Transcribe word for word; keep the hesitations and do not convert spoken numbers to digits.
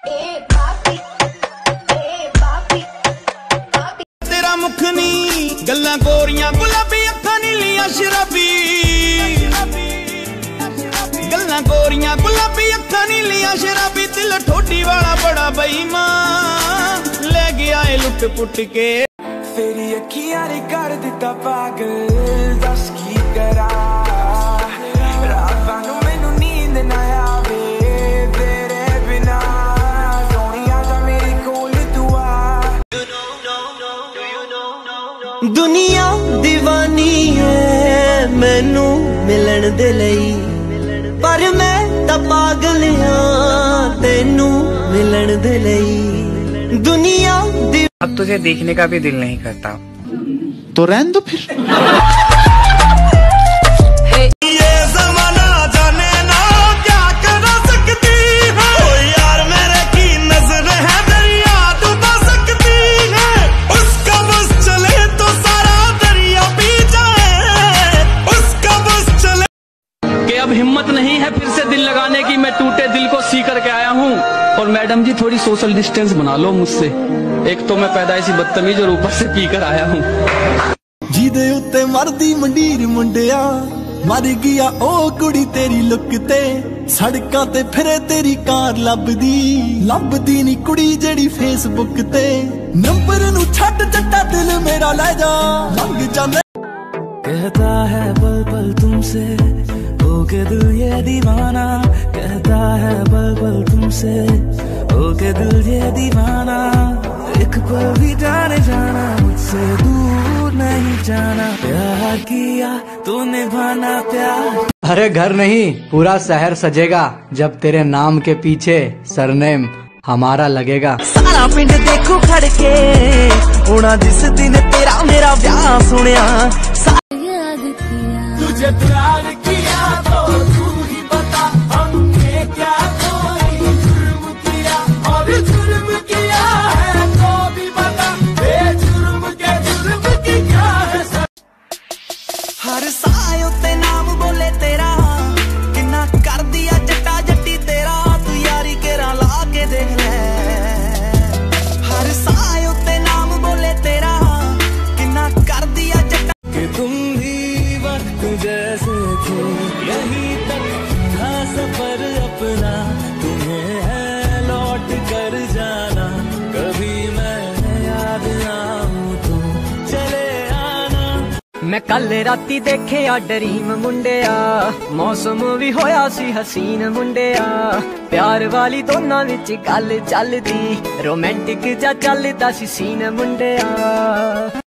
तेरा मुख नी गल्लां गोरियां गुलाबी अखां नीलियां शराबी गल्लां गोरियां गुलाबी अखां नीलियां शराबी दिल ठोडी वाला बड़ा बेईमान ले गया ए लुट पुट के तेरी अखियां ने कर दिता पागल दस की करा रातां नूं मैनूं नींद ना आवे तेरे बिना सोनिया दा मेरे कोल तू आ दुनिया दीवानी है मैनू मिलन दे लई पर मैं तां पागल हां तेनू मिलन दे लई दुनिया दी अब तुझे देखने का भी दिल नहीं करता तो रहने दो फिर। ये ज़माना जाने ना क्या कर सकती है ओ यार मेरे की नजर है दरिया डुबा सकती है उसका बस चले तो सारा दरिया पी जाए उसका बस चले कि अब हिम्मत नहीं है फिर से दिल लगाने की मैं टूटे दिल को सी करके आया हूँ और मैडम जी थोड़ी सोशल डिस्टेंस बना लो मुझसे एक तो मैं पैदाइशी बदतमीज और ऊपर से पी कर आया हूँ जिदे उत्ते मरदी मंडीर मुंडिया मर गया ओ कुड़ी तेरी लुक ते सड़कां ते फिरे तेरी कार लभदी लभदी नी कुड़ी जेड़ी फेसबुक ते नंबर नू छੱਡ जट्टा दिल मेरा ले जा लंघ जांदा कहता है पल पल तुमसे हो के दिल ये दीवाना कहता है पल पल तुमसे हो के दिल ये दीवाना एक पल भी जाने जाना मुझसे दूर नहीं जाना प्यार किया तो निभाना प्यार अरे घर नहीं पूरा शहर सजेगा जब तेरे नाम के पीछे सरनेम हमारा लगेगा सारा पिंड देखो खड़ के होना जिस दिन तेरा मेरा ब्याह सुनिया तुझे प्यार किया तो तू ही बता हमने क्या कोई जुर्म किया और जुर्म किया है तो भी बता बेजुर्म के जुर्म की क्या है हर साय उत्ते नाम बोले तेरा किन्ना कर दिया जट्टा जट्टी तेरा तू यारी केरा ला के देख ले हर साय उत्ते नाम बोले तेरा किन्ना कर दिया जट्टा कि तुम भी वक्त जैसे थे यहीं तक था सफर अपना तुम्हें है लौट कर जाना कभी मैं याद आऊं तो चले आना मैं कल राती देखे आ ड्रीम मुंडिया मौसम भी होया सी हसीन मुंडिया प्यार वाली दोनों विच गल चलदी रोमांटिक जा चलदा सी सीन मुंडिया।